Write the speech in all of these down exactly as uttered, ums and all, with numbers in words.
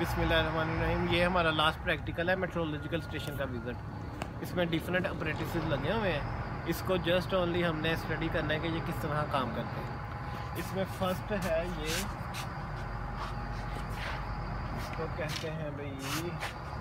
बिस्मिल्लाहिर्रहमानिर्रहीम। ये हमारा लास्ट प्रैक्टिकल है मेट्रोलॉजिकल स्टेशन का विज़िट। इसमें डिफरेंट अप्रेटिसेस लगे हुए हैं। इसको जस्ट ओनली हमने स्टडी करना है कि ये किस तरह काम करते हैं। इसमें फर्स्ट है ये, इसको कहते हैं भाई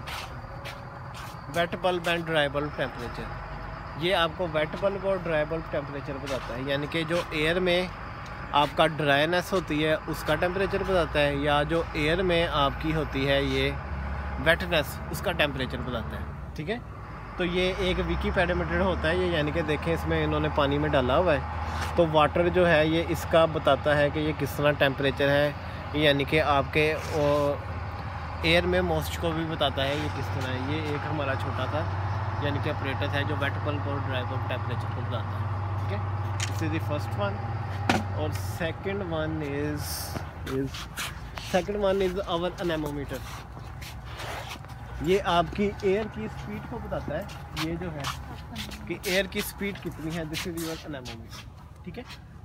wet bulb and dry bulb temperature. ये आपको वेट बल्ब और ड्राई बल्ब टेम्परेचर बताता है, यानी कि जो एयर में आपका ड्राईनेस होती है उसका टेम्परेचर बताता है, या जो एयर में आपकी होती है ये वेटनेस उसका टेम्परेचर बताता है। ठीक है, तो ये एक विकीपीडिया होता है ये, यानी कि देखें इसमें इन्होंने पानी में डाला हुआ है, तो वाटर जो है ये इसका बताता है कि ये किस तरह टेम्परेचर है, यानी कि आपके एयर में मॉइस्चर को भी बताता है ये किस तरह है। ये एक हमारा छोटा सा यानी कि ऑपरेटर है जो वेट बल्ब और ड्राई बल्ब टेम्परेचर को बताता है। ठीक है, this is the first one. और second one is is second one is our anemometer. ये आपकी एयर की स्पीड को बताता है, ये जो है कि एयर की स्पीड कितनी है, दिस इज योर एनेमोमीटर। ठीक है,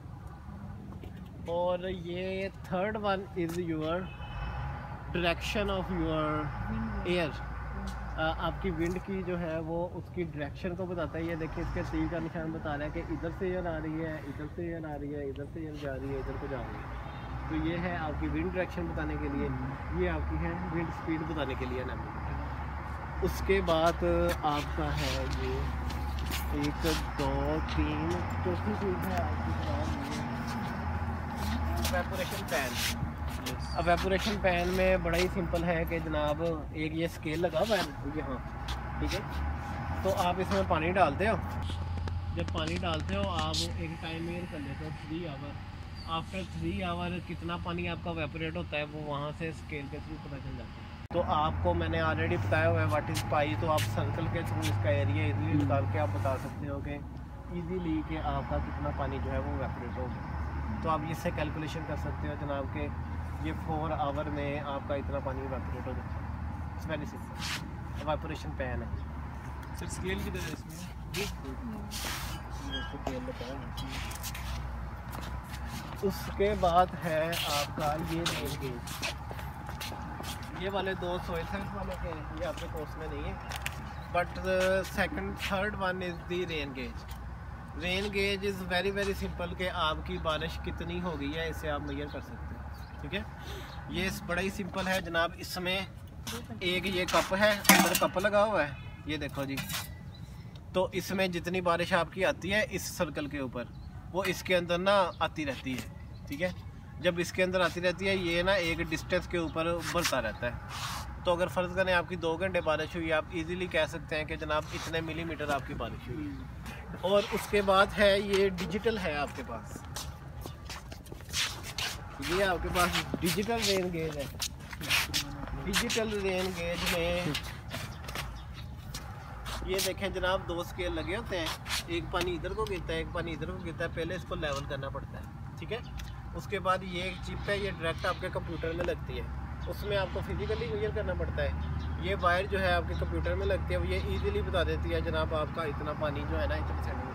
और ये third one is your direction of your air. आपकी विंड की जो है वो उसकी डायरेक्शन को बताता है। ये देखिए इसके तीर का निशान बता रहा है कि इधर से एयर आ रही है, इधर से एयर आ रही है, इधर से एयर जा रही है, इधर को जा रही है। तो ये है आपकी विंड डायरेक्शन बताने के लिए, ये आपकी है विंड स्पीड बताने के लिए एनेमोमीटर। उसके बाद आपका है ये एक दो तीन चौथी चीज़ है आपकी इवेपोरेशन पैन। इवेपोरेशन पैन में बड़ा ही सिंपल है कि जनाब एक ये स्केल लगा हुआ है यहाँ, ठीक है, तो आप इसमें पानी डालते हो। जब पानी डालते हो आप एक टाइम मेजर कर लेते हो three hour. After three hour कितना पानी आपका इवेपोरेट होता है वो वहाँ से स्केल के थ्रू पता चल जाता है। तो आपको मैंने ऑलरेडी बताया हुआ है व्हाट इज़ पाई, तो आप सर्कल के थ्रू इसका एरिया इजीली निकाल के आप बता सकते हो कि ईजीली कि आपका कितना पानी जो है वो इवेपोरेट होगा। तो आप इससे कैलकुलेशन कर सकते हो जनाब के ये फोर आवर में आपका इतना पानी इवेपोरेट हो जाता है। It's very simple, evaporation pan है। सर स्केल की तरह इसमें जी उसके बाद है आपका ये रेन गेज। ये वाले दो सोइल साइंस वाले के ये आपके कोर्स में नहीं है, but second third one is the rain gauge. Rain gauge is very very simple कि आपकी बारिश कितनी हो गई है इसे आप मेजर कर सकते हैं। ठीक है, ये बड़ा ही सिंपल है जनाब। इसमें एक ये कप है, अंदर कप लगा हुआ है, ये देखो जी। तो इसमें जितनी बारिश आपकी आती है इस सर्कल के ऊपर वो इसके अंदर ना आती रहती है। ठीक है, जब इसके अंदर आती रहती है ये ना एक डिस्टेंस के ऊपर बढ़ता रहता है। तो अगर फ़र्ज़ करें आपकी दो घंटे बारिश हुई, आप इजीली कह सकते हैं कि जनाब इतने मिलीमीटर आपकी बारिश हुई। और उसके बाद है ये डिजिटल है आपके पास, ये आपके पास डिजिटल रेन गेज है। डिजिटल रेन गेज में ये देखें जनाब दो स्केल लगे होते हैं, एक पानी इधर को गिरता है, एक पानी इधर को गिरता है। पहले इसको लेवल करना पड़ता है। ठीक है, उसके बाद ये एक चिप है, ये डायरेक्ट आपके कंप्यूटर में लगती है, उसमें आपको फिजिकली मेजर करना पड़ता है। ये वायर जो है आपके कंप्यूटर में लगती है, वो ये इजीली बता देती है जनाब आपका इतना पानी जो है ना इतने सेंटीमीटर